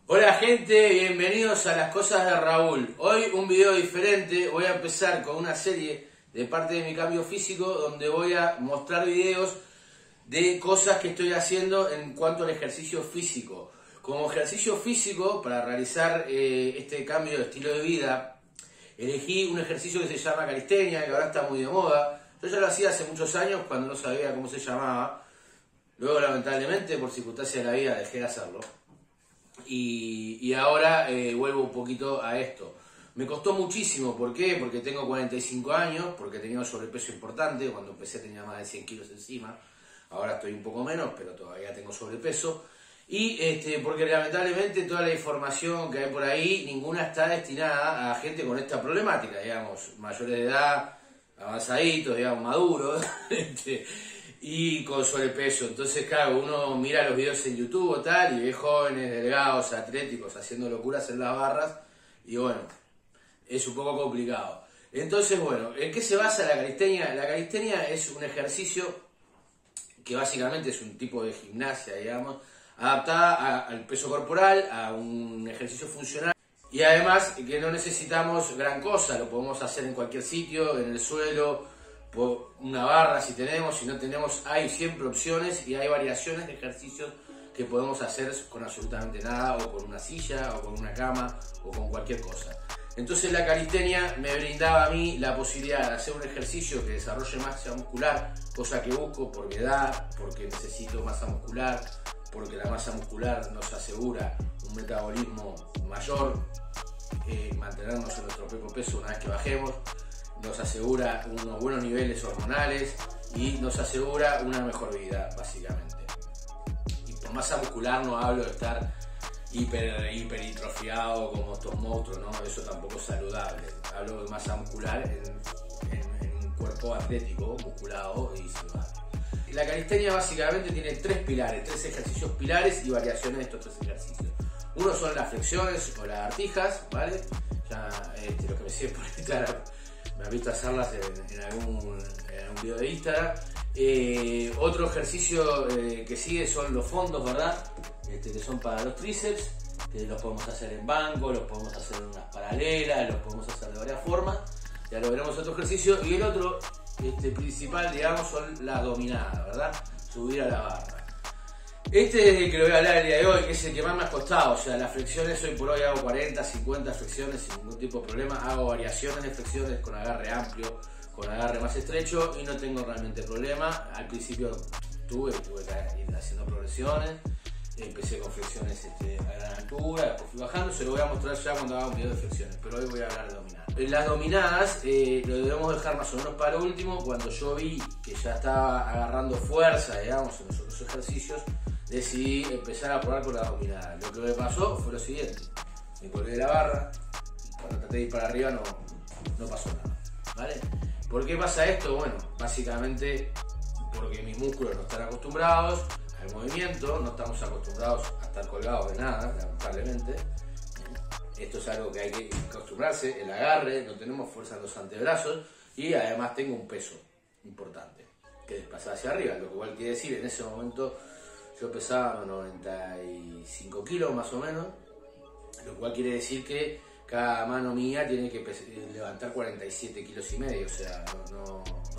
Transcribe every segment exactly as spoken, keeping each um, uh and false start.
Hola gente, bienvenidos a las cosas de Raúl. Hoy un video diferente, voy a empezar con una serie de parte de mi cambio físico donde voy a mostrar videos de cosas que estoy haciendo en cuanto al ejercicio físico. Como ejercicio físico, para realizar eh, este cambio de estilo de vida, elegí un ejercicio que se llama calistenia, que ahora está muy de moda. Yo ya lo hacía hace muchos años cuando no sabía cómo se llamaba. Luego, lamentablemente, por circunstancias de la vida, dejé de hacerlo. Y, y ahora eh, vuelvo un poquito a esto. Me costó muchísimo, ¿por qué? Porque tengo cuarenta y cinco años, porque tenía un sobrepeso importante, cuando empecé tenía más de cien kilos encima, ahora estoy un poco menos, pero todavía tengo sobrepeso, y este, porque lamentablemente toda la información que hay por ahí, ninguna está destinada a gente con esta problemática, digamos, mayores de edad, avanzaditos, digamos, maduros, este, y con sobrepeso. Entonces, claro, uno mira los videos en YouTube o tal, y ve jóvenes, delgados, atléticos, haciendo locuras en las barras, y bueno, es un poco complicado. Entonces, bueno, ¿en qué se basa la calistenia? La calistenia es un ejercicio que básicamente es un tipo de gimnasia, digamos, adaptada a, al peso corporal, a un ejercicio funcional, y además que no necesitamos gran cosa, lo podemos hacer en cualquier sitio, en el suelo, por una barra si tenemos, si no tenemos, hay siempre opciones y hay variaciones de ejercicios que podemos hacer con absolutamente nada, o con una silla, o con una cama, o con cualquier cosa. Entonces la calistenia me brindaba a mí la posibilidad de hacer un ejercicio que desarrolle masa muscular, cosa que busco por mi edad, porque necesito masa muscular, porque la masa muscular nos asegura un metabolismo mayor, eh, mantenernos en nuestro propio peso una vez que bajemos, nos asegura unos buenos niveles hormonales y nos asegura una mejor vida, básicamente. Y por masa muscular no hablo de estar hiper, hiperhitrofiado como estos monstruos, ¿no? Eso tampoco es saludable. Hablo de masa muscular en, en, en un cuerpo atlético, musculado y saludable. La calistenia básicamente tiene tres pilares, tres ejercicios pilares y variaciones de estos tres ejercicios. Uno son las flexiones o las lagartijas, ¿vale? Ya este, los que me siguen por Instagram me han visto hacerlas en, en, algún, en algún video de Instagram. Eh, otro ejercicio eh, que sigue son los fondos, ¿verdad? Este, que son para los tríceps, que los podemos hacer en banco, los podemos hacer en unas paralelas, los podemos hacer de varias formas. Ya lo veremos otro ejercicio. Y el otro este, principal, digamos, son las dominadas, ¿verdad? Subir a la barra. Este es el que lo voy a hablar el día de hoy, que es el que más me ha costado. O sea, las flexiones, hoy por hoy hago cuarenta, cincuenta flexiones sin ningún tipo de problema. Hago variaciones de flexiones con agarre amplio, con agarre más estrecho, y no tengo realmente problema. Al principio tuve, tuve que ir haciendo progresiones. Empecé con flexiones este, a gran altura, después fui bajando. Se lo voy a mostrar ya cuando haga un video de flexiones, pero hoy voy a hablar de dominadas. Las dominadas eh, lo debemos dejar más o menos para último. Cuando yo vi que ya estaba agarrando fuerza, digamos, en los otros ejercicios, decidí empezar a probar con la dominada. Lo que me pasó fue lo siguiente: me colgué de la barra, cuando traté de ir para arriba no, no pasó nada, ¿vale? ¿Por qué pasa esto? Bueno, básicamente porque mis músculos no están acostumbrados al movimiento, no estamos acostumbrados a estar colgados de nada, lamentablemente. Esto es algo que hay que acostumbrarse, el agarre, no tenemos fuerza en los antebrazos, y además tengo un peso importante que desplazar hacia arriba, lo cual quiere decir, en ese momento yo pesaba noventa y cinco kilos más o menos, lo cual quiere decir que cada mano mía tiene que levantar cuarenta y siete kilos y medio, o sea, no, no,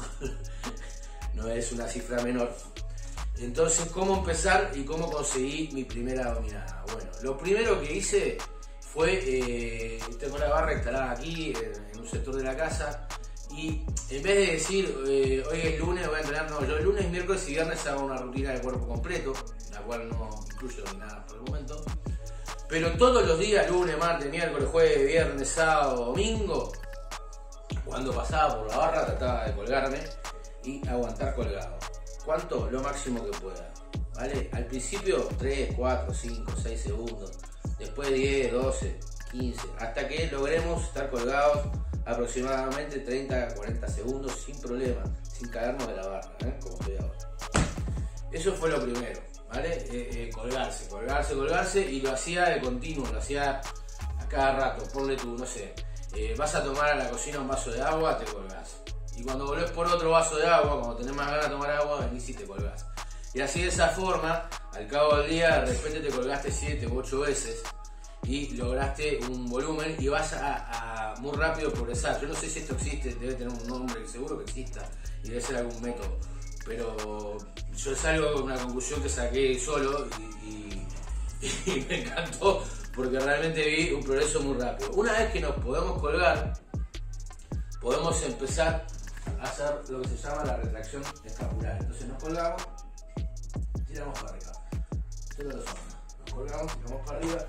no es una cifra menor. Entonces, ¿cómo empezar y cómo conseguí mi primera dominada? Bueno, lo primero que hice fue, eh, tengo la barra instalada aquí en, en un sector de la casa, y en vez de decir eh, hoy es lunes, voy a entrenar, no, yo el lunes, miércoles y viernes hago una rutina de cuerpo completo, la cual no incluye dominadas por el momento, pero todos los días, lunes, martes, miércoles, jueves, viernes, sábado, domingo, cuando pasaba por la barra trataba de colgarme y aguantar colgado. ¿Cuánto? Lo máximo que pueda, ¿vale? Al principio tres, cuatro, cinco, seis segundos, después diez, doce, quince, hasta que logremos estar colgados aproximadamente treinta a cuarenta segundos sin problema, sin caernos de la barra, ¿eh? Como estoy ahora. Eso fue lo primero, ¿vale? Eh, eh, colgarse, colgarse, colgarse, y lo hacía de continuo, lo hacía a cada rato. Ponle tú, no sé, eh, vas a tomar a la cocina un vaso de agua, te colgás. Y cuando volvés por otro vaso de agua, cuando tenés más ganas de tomar agua, venís y te colgás. Y así, de esa forma, al cabo del día, de repente te colgaste siete u ocho veces, y lograste un volumen y vas a, a muy rápido progresar. Yo no sé si esto existe, debe tener un nombre, seguro que exista y debe ser algún método, pero yo es algo, una conclusión que saqué solo y, y, y me encantó porque realmente vi un progreso muy rápido. Una vez que nos podemos colgar, podemos empezar a hacer lo que se llama la retracción escapular. Entonces nos colgamos, tiramos para arriba, todos los hombros, nos colgamos, tiramos para arriba,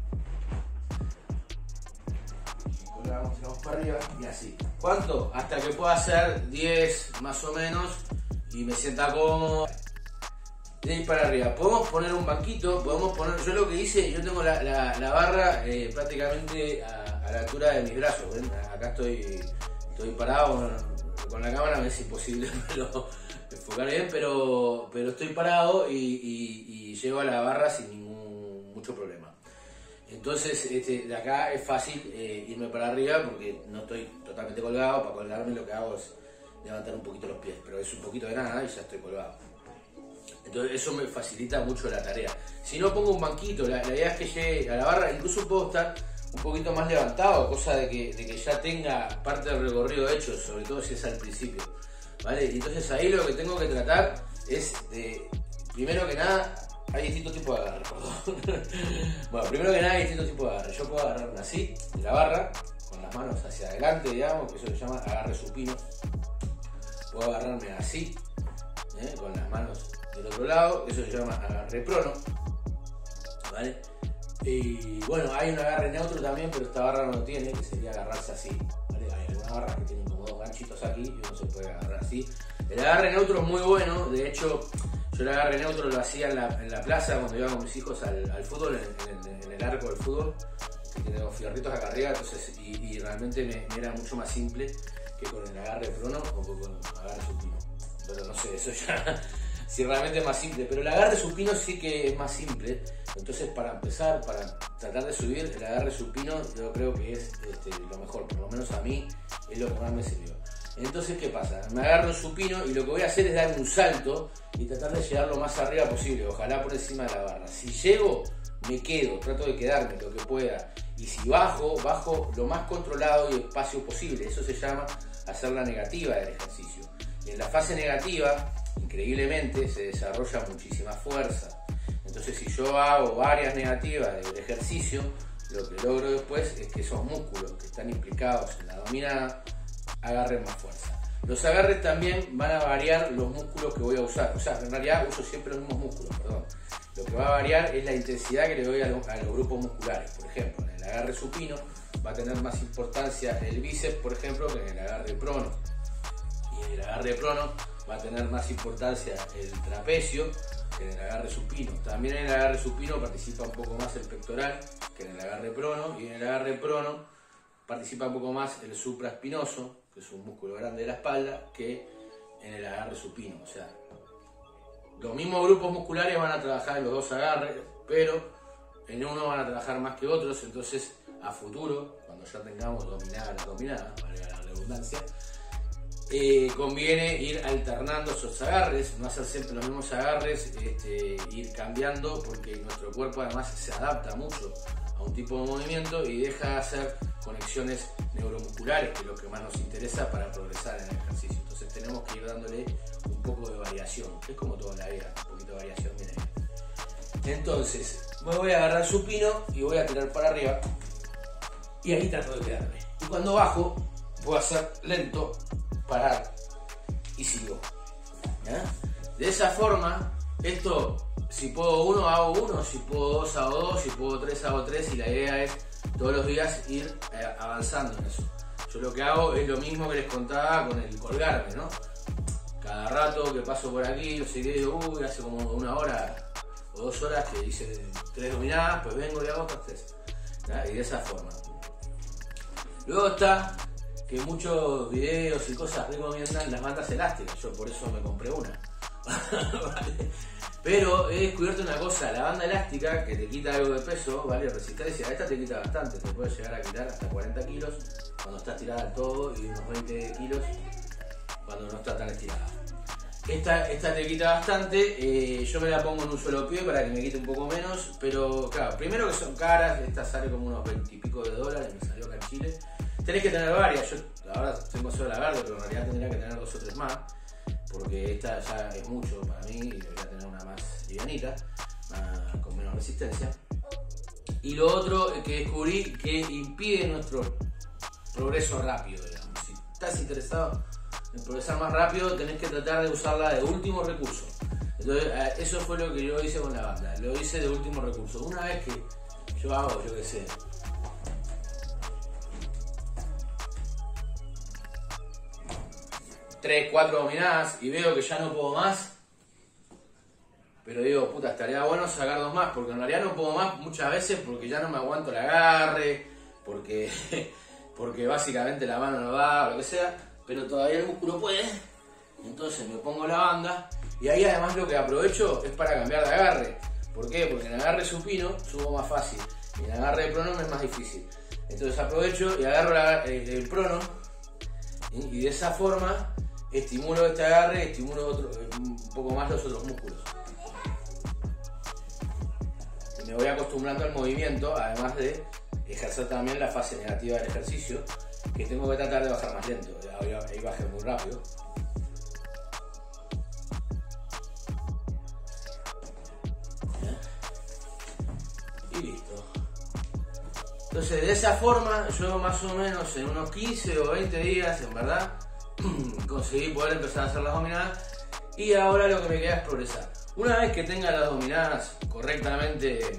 nos colgamos, tiramos para arriba y así. ¿Cuánto? Hasta que pueda hacer diez más o menos y me sienta cómodo. De ahí para arriba. Podemos poner un banquito, podemos poner. Yo lo que hice, yo tengo la, la, la barra eh, prácticamente a, a la altura de mis brazos. ¿Ven? Acá estoy, estoy parado con la cámara, me es imposible pero, enfocar bien, pero, pero estoy parado y, y, y llego a la barra sin ningún mucho problema. Entonces, este, de acá es fácil eh, irme para arriba porque no estoy totalmente colgado. Para colgarme lo que hago es levantar un poquito los pies, pero es un poquito de nada y ya estoy colgado. Entonces eso me facilita mucho la tarea. Si no pongo un banquito, la, la idea es que llegue a la barra, incluso puedo estar un poquito más levantado, cosa de que, de que ya tenga parte del recorrido hecho, sobre todo si es al principio, ¿vale? Y entonces ahí lo que tengo que tratar es de, primero que nada, hay distintos tipos de agarre, perdón. Bueno, primero que nada hay distintos tipos de agarre. Yo puedo agarrarme así, de la barra, con las manos hacia adelante, digamos, que eso se llama agarre supino. Puedo agarrarme así, ¿eh? Con las manos del otro lado, eso se llama agarre prono, ¿vale? Y bueno, hay un agarre neutro también, pero esta barra no lo tiene, que sería agarrarse así, ¿vale? Hay algunas barras que tienen como dos ganchitos aquí y uno se puede agarrar así. El agarre neutro es muy bueno, de hecho yo el agarre neutro lo hacía en la, en la plaza cuando iba con mis hijos al, al fútbol, en, en, en el arco del fútbol, que tiene los fierritos acá arriba, entonces, y, y realmente me, me era mucho más simple que con el agarre prono o con el agarre supino. Pero no sé, eso ya... si realmente es más simple, pero el agarre supino sí que es más simple. Entonces, para empezar, para tratar de subir, el agarre supino yo creo que es este, lo mejor, por lo menos a mí es lo que más me sirvió. Entonces, ¿qué pasa? Me agarro el supino y lo que voy a hacer es dar un salto y tratar de llegar lo más arriba posible, ojalá por encima de la barra. Si llego, me quedo, trato de quedarme lo que pueda. Y si bajo, bajo lo más controlado y espacio posible. Eso se llama hacer la negativa del ejercicio. Y en la fase negativa, increíblemente, se desarrolla muchísima fuerza. Entonces, si yo hago varias negativas del ejercicio, lo que logro después es que esos músculos que están implicados en la dominada agarren más fuerza. Los agarres también van a variar los músculos que voy a usar. O sea, en realidad uso siempre los mismos músculos, perdón. Lo que va a variar es la intensidad que le doy a los, a los grupos musculares. Por ejemplo, en el agarre supino va a tener más importancia el bíceps, por ejemplo, que en el agarre prono. Y en el agarre prono va a tener más importancia el trapecio que en el agarre supino. También en el agarre supino participa un poco más el pectoral que en el agarre prono, y en el agarre prono participa un poco más el supraespinoso, que es un músculo grande de la espalda, que en el agarre supino. O sea, los mismos grupos musculares van a trabajar en los dos agarres, pero en uno van a trabajar más que otros. Entonces, a futuro, cuando ya tengamos dominada la dominada, valga la redundancia, Eh, conviene ir alternando esos agarres, no hacer siempre los mismos agarres, este, ir cambiando, porque nuestro cuerpo además se adapta mucho a un tipo de movimiento y deja de hacer conexiones neuromusculares, que es lo que más nos interesa para progresar en el ejercicio. Entonces tenemos que ir dándole un poco de variación, es como todo en la vida, un poquito de variación, miren. Entonces me voy a agarrar supino y voy a tirar para arriba y ahí trato de quedarme. Y cuando bajo puedo hacer lento, parar y sigo, ¿ya? De esa forma, esto, si puedo uno hago uno, si puedo dos hago dos, si puedo tres hago tres, y la idea es todos los días ir eh, avanzando en eso. Yo lo que hago es lo mismo que les contaba con el colgarme, ¿no? Cada rato que paso por aquí, yo sé que digo, uy, hace como una hora o dos horas que hice tres dominadas, pues vengo y hago otras tres, ¿ya? Y de esa forma. Luego está que muchos videos y cosas recomiendan las bandas elásticas, yo por eso me compré una. ¿Vale? Pero he descubierto una cosa, la banda elástica que te quita algo de peso, ¿vale? Resistencia, esta te quita bastante, te puede llegar a quitar hasta cuarenta kilos cuando estás tirada al todo y unos veinte kilos cuando no está tan estirada. Esta, esta te quita bastante, eh, yo me la pongo en un solo pie para que me quite un poco menos, pero claro, primero que son caras, esta sale como unos veinte y pico de dólares, me salió acá en Chile. Tenés que tener varias, yo ahora tengo solo la verde, pero en realidad tendría que tener dos o tres más, porque esta ya es mucho para mí y debería tener una más livianita, más, con menos resistencia. Y lo otro que descubrí que impide nuestro progreso rápido, digamos. Si estás interesado en progresar más rápido, tenés que tratar de usarla de último recurso. Entonces, eso fue lo que yo hice con la banda, lo hice de último recurso. Una vez que yo hago, yo qué sé, tres, cuatro dominadas y veo que ya no puedo más, pero digo, puta, estaría bueno sacar dos más, porque en realidad no puedo más muchas veces porque ya no me aguanto el agarre, porque, porque básicamente la mano no da o lo que sea, pero todavía el músculo puede, entonces me pongo la banda y ahí además lo que aprovecho es para cambiar de agarre. ¿Por qué? Porque en agarre supino subo más fácil y en agarre de prono es más difícil. Entonces aprovecho y agarro la, el, el prono y de esa forma estimulo este agarre, estimulo otro, un poco más los otros músculos. Me voy acostumbrando al movimiento, además de ejercer también la fase negativa del ejercicio, que tengo que tratar de bajar más lento. Ahí bajé muy rápido. Y listo. Entonces, de esa forma, yo más o menos en unos quince o veinte días, en verdad, conseguí poder empezar a hacer las dominadas. Y ahora lo que me queda es progresar. Una vez que tenga las dominadas correctamente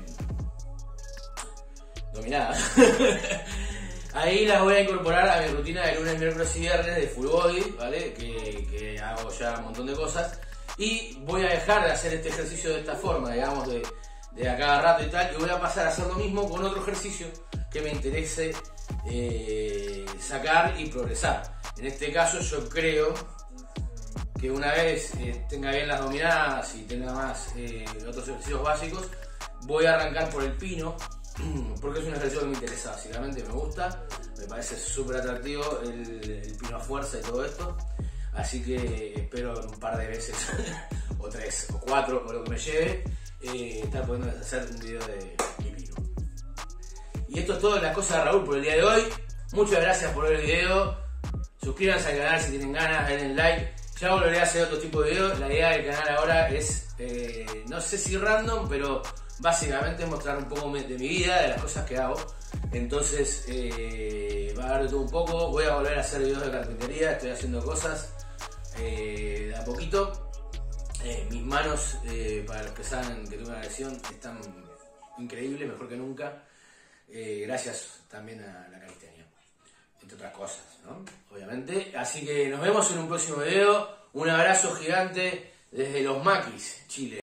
dominadas, ahí las voy a incorporar a mi rutina de lunes, miércoles y viernes de full body, ¿vale? Que, que hago ya un montón de cosas. Y voy a dejar de hacer este ejercicio de esta forma, digamos, de, de a cada rato y tal. Y voy a pasar a hacer lo mismo con otro ejercicio que me interese eh, sacar y progresar. En este caso yo creo que una vez eh, tenga bien las dominadas y tenga más eh, otros ejercicios básicos, voy a arrancar por el pino, porque es un ejercicio que me interesa básicamente, me gusta, me parece súper atractivo el, el pino a fuerza y todo esto, así que espero un par de veces, o tres, o cuatro, o lo que me lleve, eh, estar pudiendo hacer un video de mi pino. Y esto es todo de las cosas de Raúl por el día de hoy. Muchas gracias por ver el video, suscríbanse al canal si tienen ganas, denle like. Ya volveré a hacer otro tipo de videos. La idea del canal ahora es, eh, no sé si random, pero básicamente mostrar un poco de mi vida, de las cosas que hago. Entonces eh, va a haber de todo un poco. Voy a volver a hacer videos de carpintería, estoy haciendo cosas eh, de a poquito. Eh, mis manos, eh, para los que saben que tuve una lesión, están increíbles, mejor que nunca. Eh, gracias también a la calistenia, entre otras cosas, ¿no? Obviamente. Así que nos vemos en un próximo video. Un abrazo gigante desde Los Maquis, Chile.